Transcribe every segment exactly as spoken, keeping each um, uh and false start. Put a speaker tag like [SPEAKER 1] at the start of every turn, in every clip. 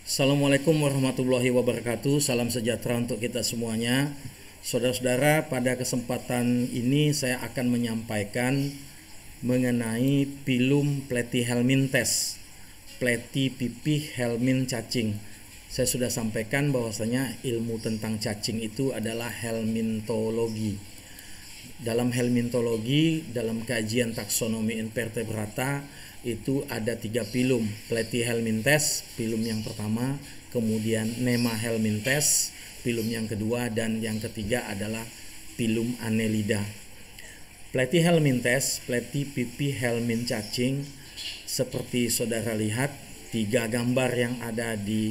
[SPEAKER 1] Assalamualaikum warahmatullahi wabarakatuh. Salam sejahtera untuk kita semuanya. Saudara-saudara, pada kesempatan ini saya akan menyampaikan mengenai pilum platyhelminthes, platypipih-helmin cacing. Saya sudah sampaikan bahwasanya ilmu tentang cacing itu adalah helmintologi. Dalam helmintologi, dalam kajian taksonomi invertebrata, itu ada tiga pilum, platyhelminthes, pilum yang pertama, kemudian nemahelminthes, pilum yang kedua, dan yang ketiga adalah pilum Annelida. Platyhelminthes, platypipih-helmin cacing, seperti saudara lihat, tiga gambar yang ada di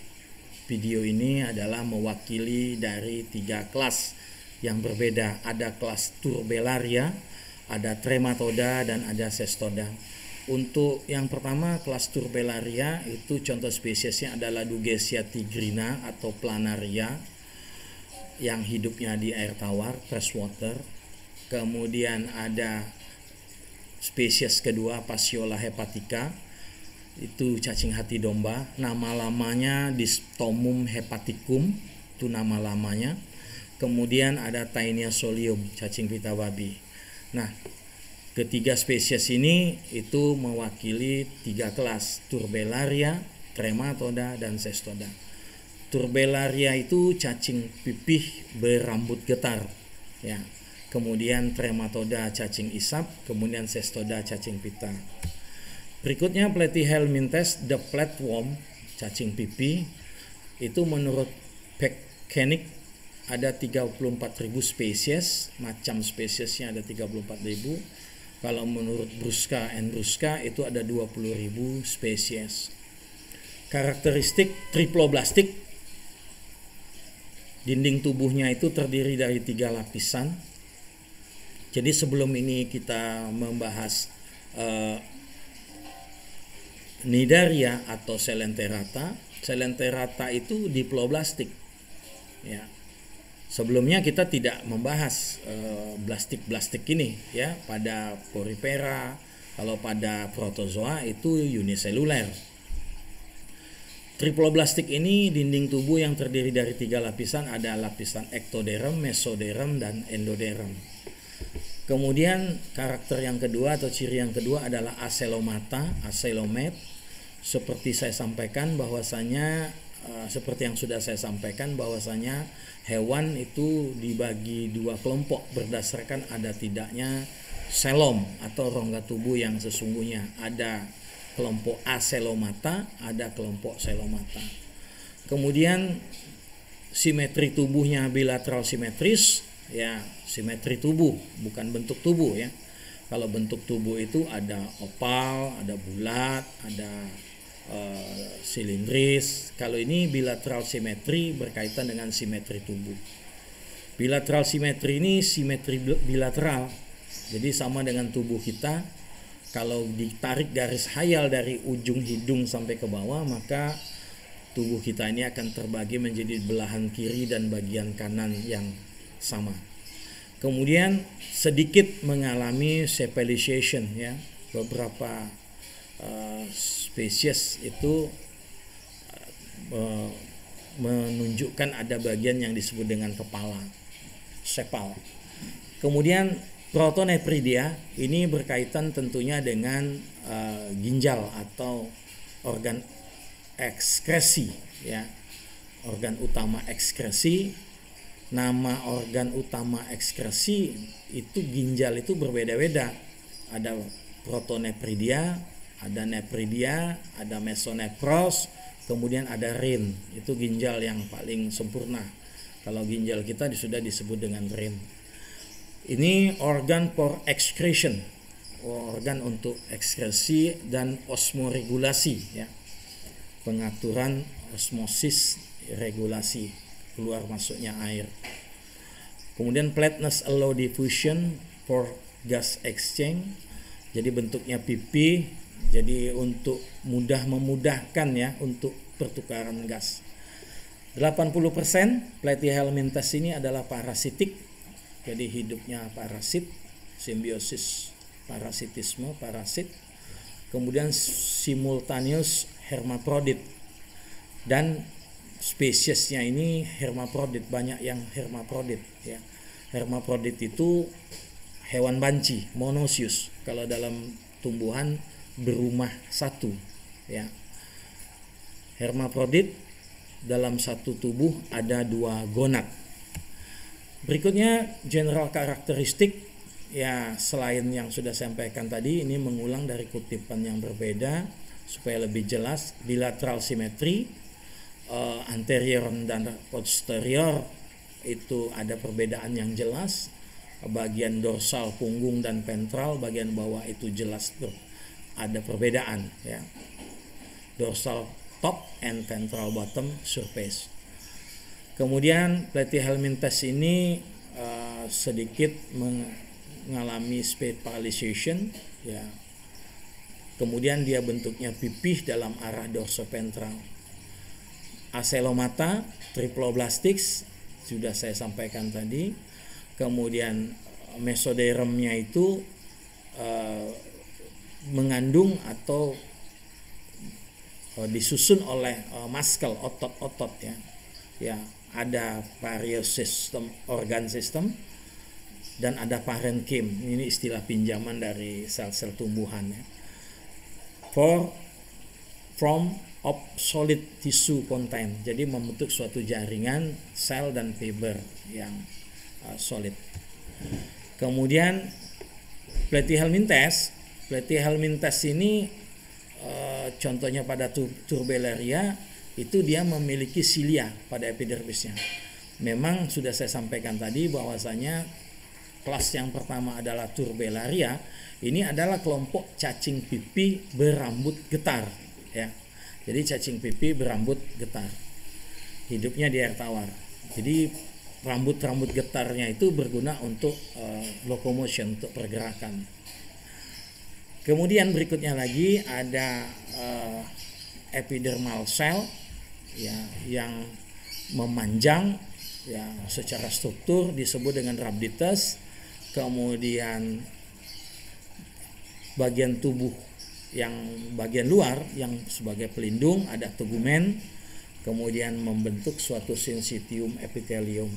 [SPEAKER 1] video ini adalah mewakili dari tiga kelas yang berbeda. Ada kelas Turbellaria, ada Trematoda, dan ada Cestoda. Untuk yang pertama, kelas Turbellaria, itu contoh spesiesnya adalah Dugesia tigrina atau planaria yang hidupnya di air tawar, freshwater. Kemudian ada spesies kedua, Phaseola hepatica, itu cacing hati domba. Nama lamanya Distomum hepaticum, itu nama lamanya. Kemudian ada Taenia solium, cacing pita babi. Nah, ketiga spesies ini itu mewakili tiga kelas, Turbellaria, Trematoda, dan Cestoda. Turbellaria itu cacing pipih berambut getar, ya. Kemudian Trematoda cacing isap, kemudian Cestoda cacing pita. Berikutnya platyhelminthes, the flatworm, cacing pipih. Itu menurut Beck-Koenig ada tiga puluh empat ribu spesies, macam spesiesnya ada tiga puluh empat ribu. Kalau menurut Brusca and Brusca itu ada dua puluh ribu spesies. Karakteristik triploblastik, dinding tubuhnya itu terdiri dari tiga lapisan. Jadi sebelum ini kita membahas uh, Cnidaria atau Coelenterata. Coelenterata itu diploblastik, ya. Sebelumnya kita tidak membahas uh, blastik-blastik ini, ya. Pada Porifera, kalau pada protozoa itu uniseluler. Triploblastik ini dinding tubuh yang terdiri dari tiga lapisan, ada lapisan ectoderm, mesoderm, dan endoderm. Kemudian karakter yang kedua atau ciri yang kedua adalah acelomata, acelomet. Seperti saya sampaikan bahwasanya uh, seperti yang sudah saya sampaikan bahwasanya hewan itu dibagi dua kelompok berdasarkan ada tidaknya selom atau rongga tubuh yang sesungguhnya. Ada kelompok acelomata, ada kelompok celomata. Kemudian simetri tubuhnya bilateral simetris, ya, simetri tubuh, bukan bentuk tubuh, ya. Kalau bentuk tubuh itu ada opal, ada bulat, ada uh, silindris. Kalau ini bilateral simetri berkaitan dengan simetri tubuh. Bilateral simetri ini simetri bilateral. Jadi sama dengan tubuh kita. Kalau ditarik garis hayal dari ujung hidung sampai ke bawah, maka tubuh kita ini akan terbagi menjadi belahan kiri dan bagian kanan yang sama. Kemudian sedikit mengalami cephalization, ya. Beberapa uh, spesies itu uh, menunjukkan ada bagian yang disebut dengan kepala, sepal. Kemudian Protonephridia ini berkaitan tentunya dengan uh, ginjal atau organ ekskresi, ya. Organ utama ekskresi. Nama organ utama ekskresi itu ginjal itu berbeda-beda. Ada Protonephridia, ada Nephridia, ada Mesonephros, kemudian ada rin. Itu ginjal yang paling sempurna. Kalau ginjal kita sudah disebut dengan rin. Ini organ for excretion, organ untuk ekskresi dan osmoregulasi, ya. Pengaturan osmosis, regulasi keluar masuknya air. Kemudian flatness allow diffusion for gas exchange. Jadi bentuknya pipi, jadi untuk mudah memudahkan, ya, untuk pertukaran gas. delapan puluh persen platyhelminthes ini adalah parasitik. Jadi hidupnya parasit, simbiosis parasitisme, parasit. Kemudian simultaneous hermaprodit. dan spesiesnya ini hermaprodit, banyak yang hermaprodit ya. Hermaprodit itu hewan banci, monoecious. Kalau dalam tumbuhan berumah satu ya. Hermaprodit dalam satu tubuh ada dua gonad. Berikutnya general karakteristik ya, selain yang sudah saya sampaikan tadi, ini mengulang dari kutipan yang berbeda supaya lebih jelas. Bilateral simetri, uh, anterior dan posterior itu ada perbedaan yang jelas. Bagian dorsal, punggung dan ventral, bagian bawah itu jelas tuh ada perbedaan ya. Dorsal top and ventral bottom surface. Kemudian platyhelminthes ini uh, sedikit mengalami spatialization ya. Kemudian dia bentuknya pipih dalam arah dorsoventral. Acelomata, triploblastics sudah saya sampaikan tadi. Kemudian mesodermnya itu uh, mengandung atau uh, disusun oleh uh, muscle, otot-otot ya. Ya, ada various system, organ system, dan ada parenchyma. Ini istilah pinjaman dari sel-sel tumbuhan ya. For from of solid tissue content, jadi membentuk suatu jaringan sel dan fiber yang uh, solid. Kemudian platyhelminthes, platyhelminthes ini uh, contohnya pada Turbellaria itu dia memiliki silia pada epidermisnya. Memang sudah saya sampaikan tadi bahwasanya kelas yang pertama adalah Turbellaria. Ini adalah kelompok cacing pipi berambut getar ya. Jadi cacing pipi berambut getar. Hidupnya di air tawar. Jadi rambut-rambut getarnya itu berguna untuk uh, locomotion, untuk pergerakan. Kemudian berikutnya lagi ada uh, epidermal cell ya, yang memanjang ya secara struktur disebut dengan rhabdites. Kemudian bagian tubuh yang bagian luar yang sebagai pelindung ada tegumen, kemudian membentuk suatu syncytium epithelium.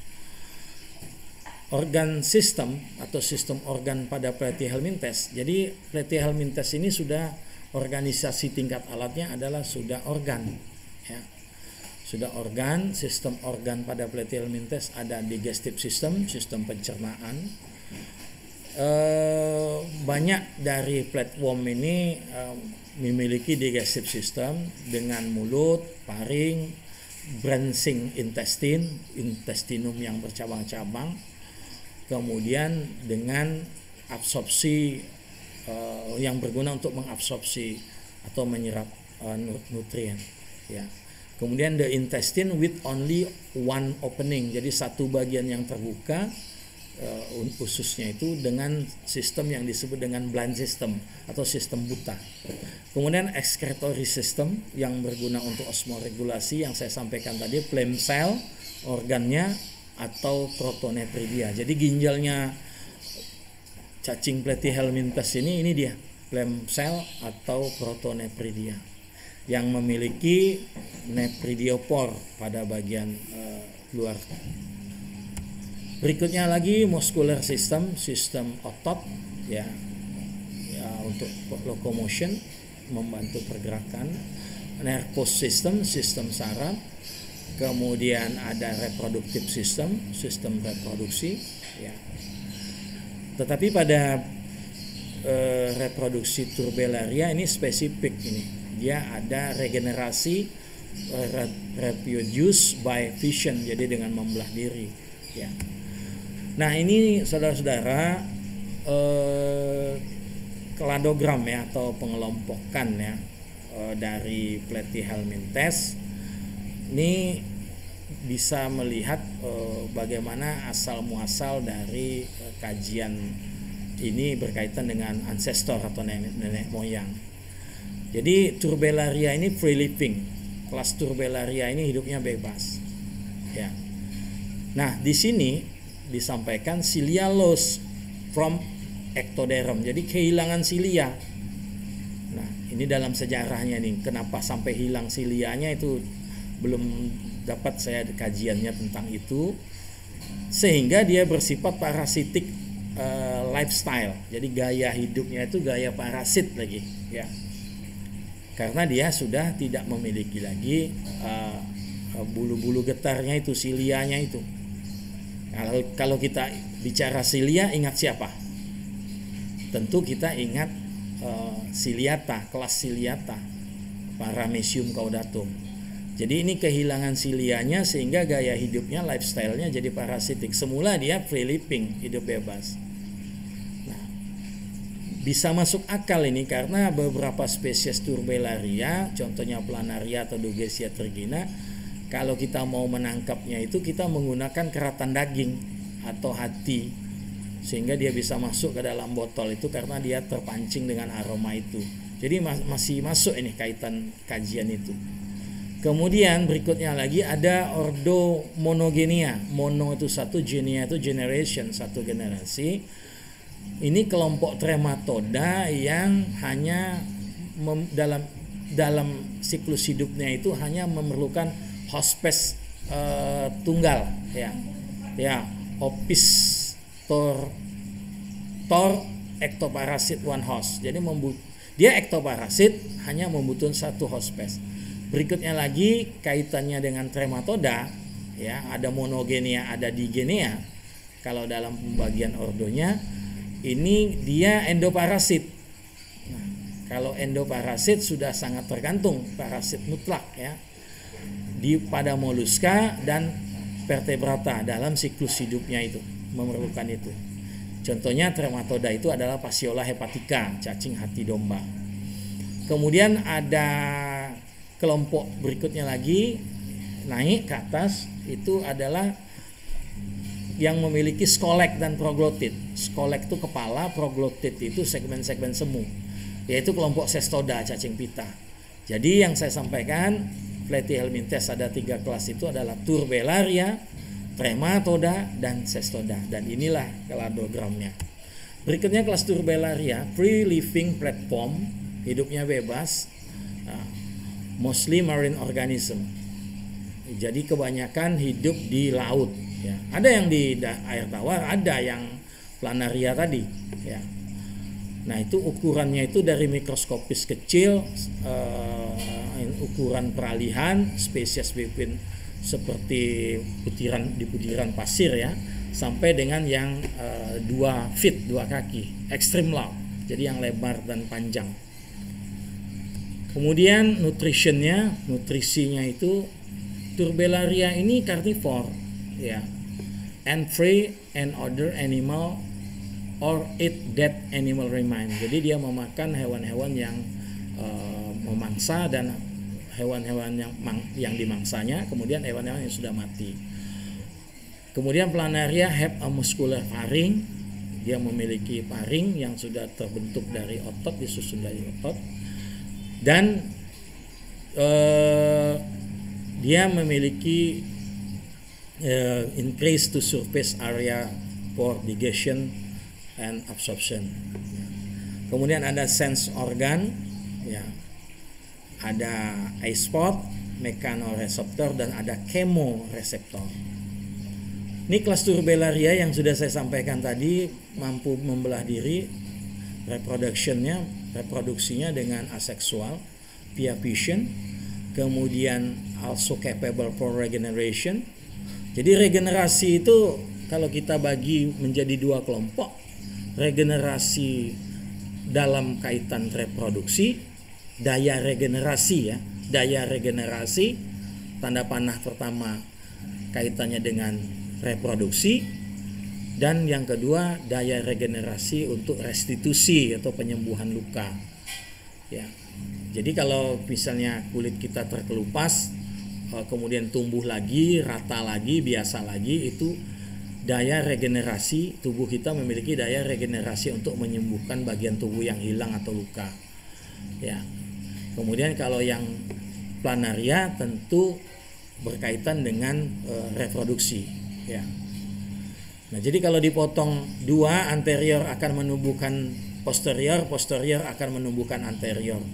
[SPEAKER 1] Organ system atau sistem organ pada platyhelminthes. Jadi platyhelminthes ini sudah organisasi tingkat alatnya adalah sudah organ ya. Sudah organ, sistem organ pada platyhelminthes ada digestive system, sistem pencernaan. E, banyak dari flatworm ini e, memiliki digestive system dengan mulut, paring, branching intestine, intestinum yang bercabang-cabang, kemudian dengan absorpsi e, yang berguna untuk mengabsorpsi atau menyerap e, nutrien ya. Kemudian the intestine with only one opening, jadi satu bagian yang terbuka uh, ususnya itu dengan sistem yang disebut dengan blind system atau sistem buta. Kemudian excretory system yang berguna untuk osmoregulasi yang saya sampaikan tadi, phlegm cell organnya atau protonephridia. Jadi ginjalnya cacing platyhelminthes ini ini dia phlegm cell atau protonephridia yang memiliki nephridiopor pada bagian uh, luar. Berikutnya lagi muscular system, sistem otot ya, ya untuk locomotion, membantu pergerakan. Nervous system, sistem saraf. Kemudian ada reproductive system, sistem reproduksi ya. Tetapi pada uh, reproduksi Turbellaria ini spesifik ini. Dia ada regenerasi uh, reproduce by fission, jadi dengan membelah diri ya. Nah ini saudara-saudara eh, kladogram ya atau pengelompokan ya eh, dari platyhelminthes. Ini bisa melihat eh, bagaimana asal muasal dari eh, kajian ini berkaitan dengan ancestor atau nenek, nenek moyang. Jadi Turbellaria ini free living, kelas Turbellaria ini hidupnya bebas ya. Nah di sini disampaikan cilia loss from ectoderm, jadi kehilangan silia. Nah Ini dalam sejarahnya nih, kenapa sampai hilang silianya itu belum dapat saya kajiannya tentang itu, sehingga dia bersifat parasitik uh, lifestyle. Jadi gaya hidupnya itu gaya parasit lagi, ya. Karena dia sudah tidak memiliki lagi uh, bulu-bulu getarnya itu, silianya itu. Kalau kalau kita bicara silia, ingat siapa? Tentu kita ingat uh, Ciliata, kelas Ciliata, Paramecium caudatum. Jadi ini kehilangan silianya sehingga gaya hidupnya, lifestyle-nya jadi parasitik. Semula dia free living, hidup bebas. Nah, bisa masuk akal ini karena beberapa spesies Turbellaria, contohnya Planaria atau Dugesia tergina, kalau kita mau menangkapnya itu kita menggunakan keratan daging atau hati, sehingga dia bisa masuk ke dalam botol itu karena dia terpancing dengan aroma itu. Jadi mas- masih masuk ini kaitan kajian itu. Kemudian berikutnya lagi ada ordo monogenia. Mono itu satu, genia itu generation, satu generasi. Ini kelompok trematoda yang hanya mem- dalam dalam siklus hidupnya itu hanya memerlukan hospes uh, tunggal, ya, ya, opis tor tor ektoparasit one host. Jadi membut dia ektoparasit hanya membutuhkan satu hospes. Berikutnya lagi kaitannya dengan trematoda, ya, ada monogenia, ada digenea. Kalau dalam pembagian ordonya ini dia endoparasit. Nah, kalau endoparasit sudah sangat tergantung, parasit mutlak, ya, di pada moluska dan vertebrata dalam siklus hidupnya itu memerlukan itu. Contohnya trematoda itu adalah Phaseola hepatica, cacing hati domba. Kemudian ada kelompok berikutnya lagi naik ke atas, itu adalah yang memiliki skolek dan proglotid. Skolek itu kepala, proglotid itu segmen-segmen semu, yaitu kelompok Cestoda, cacing pita. Jadi yang saya sampaikan Platyhelminthes ada tiga kelas itu adalah Turbellaria, Trematoda, dan Cestoda. Dan inilah kladogramnya. Berikutnya kelas Turbellaria, free living platform, hidupnya bebas, uh, mostly marine organism. Jadi kebanyakan hidup di laut, ya. Ada yang di air tawar, ada yang planaria tadi, ya. Nah, itu ukurannya itu dari mikroskopis kecil, uh, ukuran peralihan, spesies bipin seperti butiran di butiran pasir, ya, sampai dengan yang uh, dua feet, dua kaki, extreme laut, jadi yang lebar dan panjang. Kemudian nutritionnya, nutrisinya itu Turbellaria ini carnivore, ya, and free and other animal or eat dead animal remain. Jadi dia memakan hewan-hewan yang uh, memangsa dan hewan-hewan yang mang, yang dimangsanya, kemudian hewan-hewan yang sudah mati. Kemudian Planaria have a muscular pharynx, dia memiliki pharynx yang sudah terbentuk dari otot, disusun dari otot, dan uh, dia memiliki uh, increase to surface area for digestion and absorption. Kemudian ada sense organ, ya, ada eye spot, mechanoreceptor, dan ada chemoreceptor. Ini kelas Turbellaria yang sudah saya sampaikan tadi, mampu membelah diri, reproductionnya, reproduksinya dengan aseksual via fission, kemudian also capable for regeneration. Jadi regenerasi itu kalau kita bagi menjadi dua kelompok, regenerasi dalam kaitan reproduksi, daya regenerasi, ya, daya regenerasi, tanda panah pertama kaitannya dengan reproduksi, dan yang kedua daya regenerasi untuk restitusi atau penyembuhan luka, ya. Jadi kalau misalnya kulit kita terkelupas, kemudian tumbuh lagi, rata lagi, biasa lagi, itu daya regenerasi, tubuh kita memiliki daya regenerasi untuk menyembuhkan bagian tubuh yang hilang atau luka, ya. Kemudian kalau yang planaria tentu berkaitan dengan e, reproduksi, ya. Nah, jadi kalau dipotong dua, anterior akan menumbuhkan posterior, posterior akan menumbuhkan anterior.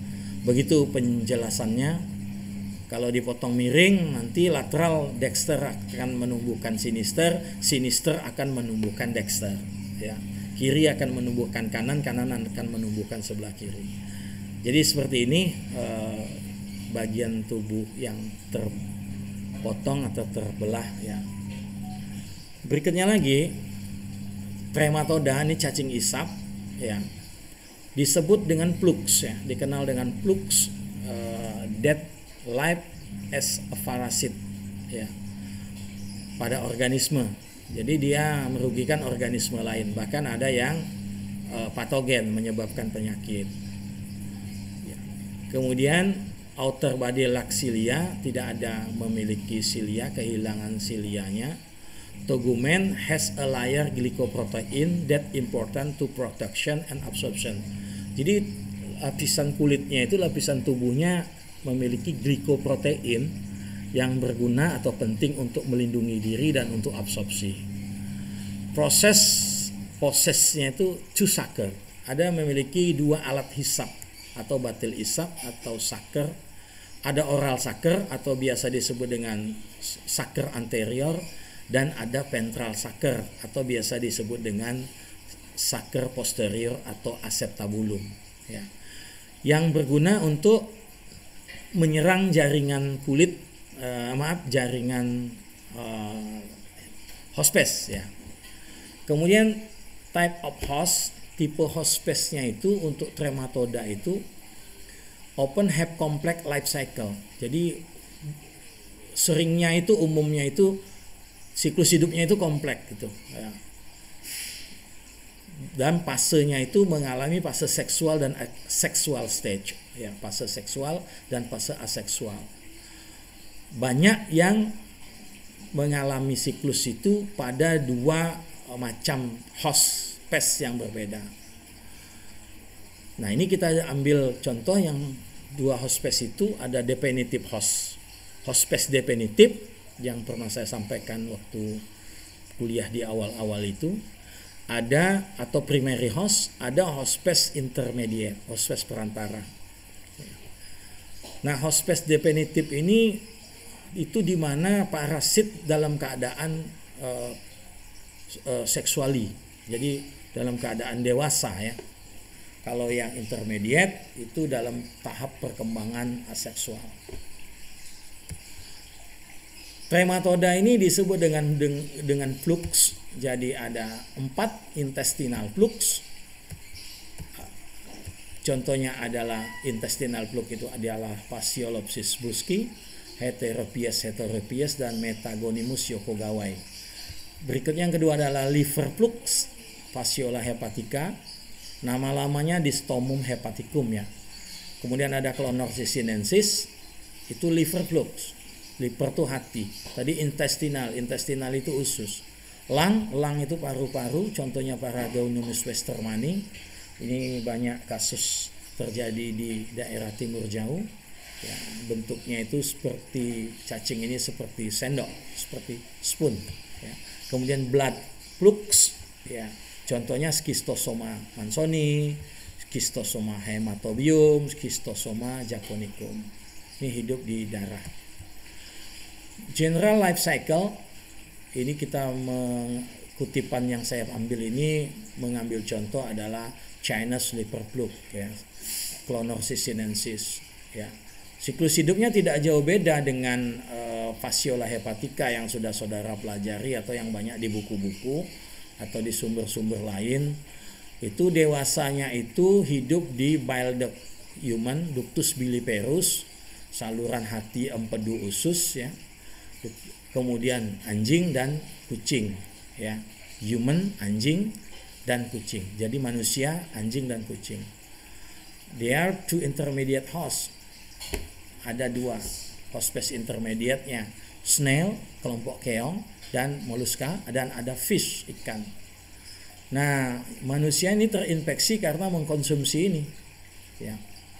[SPEAKER 1] Begitu penjelasannya. Kalau dipotong miring, nanti lateral dexter akan menumbuhkan sinister, sinister akan menumbuhkan dexter, ya. Kiri akan menumbuhkan kanan, kanan akan menumbuhkan sebelah kiri. Jadi seperti ini eh, bagian tubuh yang terpotong atau terbelah, ya. Berikutnya lagi, trematoda ini cacing isap, ya. Disebut dengan flux, ya, dikenal dengan flux eh, dead life as a parasite, ya, pada organisme. Jadi dia merugikan organisme lain, bahkan ada yang uh, patogen menyebabkan penyakit, ya. Kemudian outer body laxilia, tidak ada memiliki silia, kehilangan silianya. Tegumen has a layer glycoprotein that important to production and absorption. Jadi lapisan kulitnya itu, lapisan tubuhnya memiliki glikoprotein yang berguna atau penting untuk melindungi diri dan untuk absorpsi. Proses prosesnya itu two sucker. Ada memiliki dua alat hisap atau batil isap atau sucker. Ada oral sucker atau biasa disebut dengan sucker anterior, dan ada ventral sucker atau biasa disebut dengan sucker posterior atau acetabulum, ya. Yang berguna untuk menyerang jaringan kulit, uh, maaf jaringan uh, hospes, ya. Kemudian type of host, tipe hospesnya itu untuk trematoda itu open have complex life cycle. Jadi seringnya itu, umumnya itu siklus hidupnya itu kompleks gitu, ya. Dan fasenya itu mengalami fase seksual dan seksual stage, ya, fase seksual dan fase aseksual. Banyak yang mengalami siklus itu pada dua macam hospes yang berbeda. Nah, ini kita ambil contoh yang dua hospes itu. Ada definitive host, hospes definitif yang pernah saya sampaikan waktu kuliah di awal-awal itu. Ada atau primary host, ada hospes intermediate, hospes perantara. Nah, hospes definitif ini itu di mana parasit dalam keadaan uh, uh, seksuali, jadi dalam keadaan dewasa, ya. Kalau yang intermediate itu dalam tahap perkembangan aseksual. Trematoda ini disebut dengan dengan flux. Jadi ada empat intestinal flux. Contohnya adalah intestinal flux itu adalah Phaseolopsis bruschi, Heteropies heteropies, dan Metagonimus yokogawai. Berikutnya yang kedua adalah liver flux, Fasciola hepatica. Nama lamanya Distomum hepaticum, ya. Kemudian ada Clonorchis sinensis, itu liver flux. Liver itu hati. Tadi intestinal, intestinal itu usus. Lung, lung itu paru-paru, contohnya Paragonus westermani. Ini banyak kasus terjadi di daerah timur jauh, ya. Bentuknya itu seperti cacing ini, seperti sendok, seperti spoon, ya. Kemudian blood flux, ya. Contohnya Schistosoma mansoni, Schistosoma hematobium, Schistosoma japonicum. Ini hidup di darah. General life cycle, ini kita kutipan yang saya ambil ini mengambil contoh adalah Chinese liver flux, ya, Clonorchis sinensis, ya. Siklus hidupnya tidak jauh beda dengan uh, Fasciola hepatica yang sudah saudara pelajari atau yang banyak di buku-buku atau di sumber-sumber lain. Itu dewasanya itu hidup di bile duct human, ductus biliperus, saluran hati empedu usus, ya. Kemudian anjing dan kucing, ya. Human, anjing dan kucing. Jadi manusia, anjing dan kucing. There are two intermediate hosts. Ada dua hospes intermediate-nya, snail, kelompok keong, dan mollusca, dan ada fish, ikan. Nah, manusia ini terinfeksi karena mengkonsumsi ini, ya.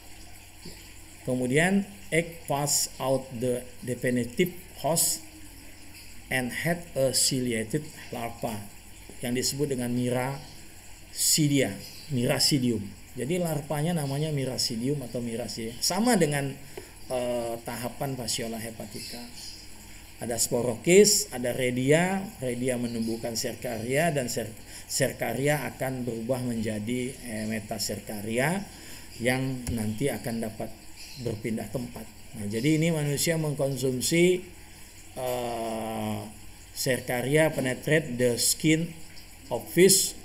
[SPEAKER 1] Kemudian egg pass out the definitive host and had a ciliated larva yang disebut dengan Miracidia, Miracidium, Jadi larvanya namanya Miracidium atau Miracia. Sama dengan eh, tahapan Fasciola hepatica. Ada sporokis, ada redia, redia menumbuhkan serkaria dan ser serkaria akan berubah menjadi eh, metaserkaria yang nanti akan dapat berpindah tempat. Nah, jadi ini manusia mengkonsumsi uh, serkaria penetrate the skin of fish,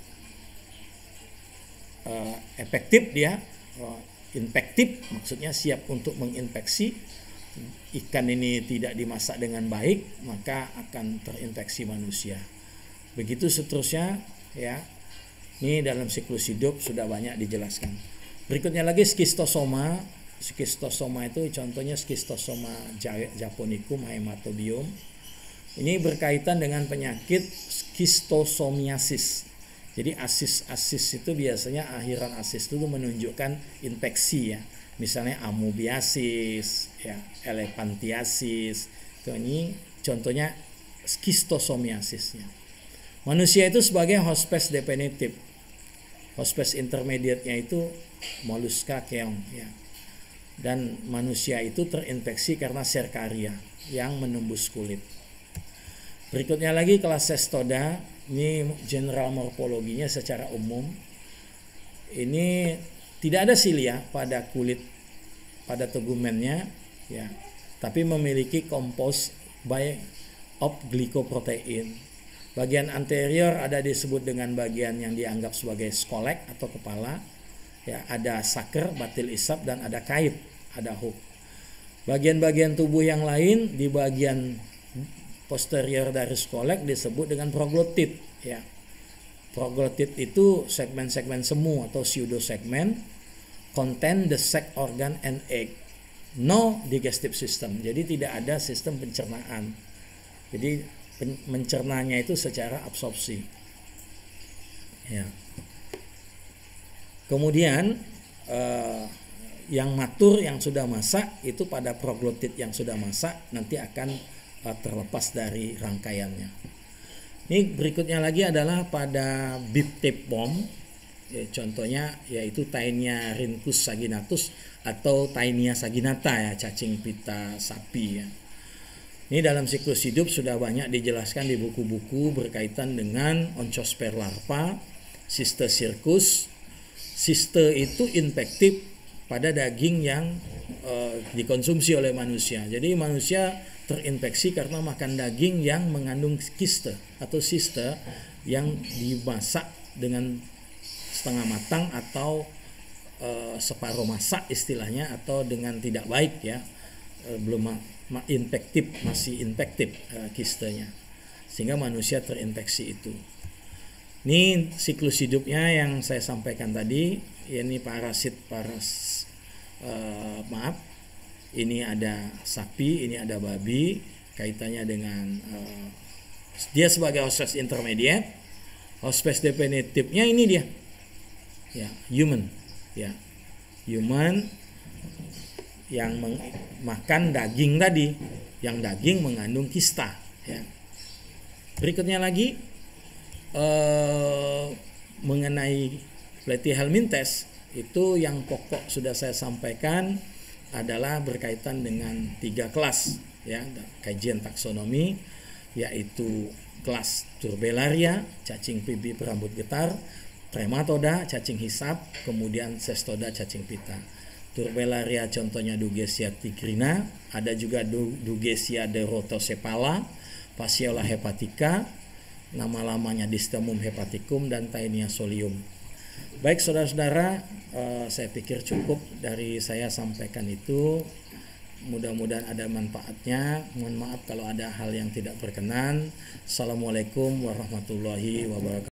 [SPEAKER 1] uh, efektif dia, uh, infektif, maksudnya siap untuk menginfeksi. Ikan ini tidak dimasak dengan baik, maka akan terinfeksi manusia. Begitu seterusnya, ya. Ini dalam siklus hidup sudah banyak dijelaskan. Berikutnya lagi skistosoma. Skistosoma itu contohnya skistosoma japonicum hematobium. Ini berkaitan dengan penyakit skistosomiasis. Jadi asis-asis itu biasanya akhiran asis itu menunjukkan infeksi ya. Misalnya amoebiasis, ya, elephantiasis. Itu ini contohnya skistosomiasisnya. Manusia itu sebagai hospes definitif. Hospes intermediate-nya itu mollusca keong ya. Dan manusia itu terinfeksi karena serkaria yang menembus kulit. Berikutnya lagi kelas Cestoda, ini general morfologinya secara umum. Ini tidak ada silia pada kulit, pada tegumennya, ya, tapi memiliki compose by of glycoprotein. Bagian anterior ada disebut dengan bagian yang dianggap sebagai skolek atau kepala. Ya, ada saker, batil isap, dan ada kait, ada hook. Bagian-bagian tubuh yang lain di bagian posterior dari skolek disebut dengan proglotit. Ya, proglotit itu segmen-segmen semu atau pseudosegmen, contain the sac organ and egg, no digestive system. Jadi tidak ada sistem pencernaan. Jadi pen- mencernanya itu secara absorpsi. Ya. Kemudian eh, yang matur yang sudah masak itu pada proglotit yang sudah masak nanti akan eh, terlepas dari rangkaiannya. Ini berikutnya lagi adalah pada biptepom, ya, contohnya yaitu Taenia rhynchus saginatus atau Taenia saginata ya, cacing pita sapi ya. Ini dalam siklus hidup sudah banyak dijelaskan di buku-buku berkaitan dengan Onchosphere larva, Cyste circus. Cyste itu infektif pada daging yang e, dikonsumsi oleh manusia. Jadi manusia terinfeksi karena makan daging yang mengandung kiste atau cyste yang dimasak dengan setengah matang atau e, separuh masak istilahnya, atau dengan tidak baik ya, e, belum ma- ma- infektif, masih infektif e, kistenya, sehingga manusia terinfeksi itu. Ini siklus hidupnya yang saya sampaikan tadi. Ini parasit paras uh, maaf. Ini ada sapi, ini ada babi. Kaitannya dengan uh, dia sebagai hospes intermediate. Hospes definitifnya ini dia. Ya, human. Ya. Human yang meng- makan daging tadi, yang daging mengandung kista ya. Berikutnya lagi Uh, mengenai Platyhelminthes itu yang pokok sudah saya sampaikan adalah berkaitan dengan tiga kelas ya, kajian taksonomi, yaitu kelas Turbellaria, cacing pipi berambut getar, Trematoda, cacing hisap, kemudian Cestoda, cacing pita. Turbellaria contohnya Dugesia tigrina, ada juga Dugesia derotosepala, Fasciola hepatica, nama-lamanya Distemum hepaticum, dan Taenia solium. Baik saudara-saudara, eh, saya pikir cukup dari saya sampaikan itu. Mudah-mudahan ada manfaatnya. Mohon maaf kalau ada hal yang tidak berkenan. Assalamualaikum warahmatullahi wabarakatuh.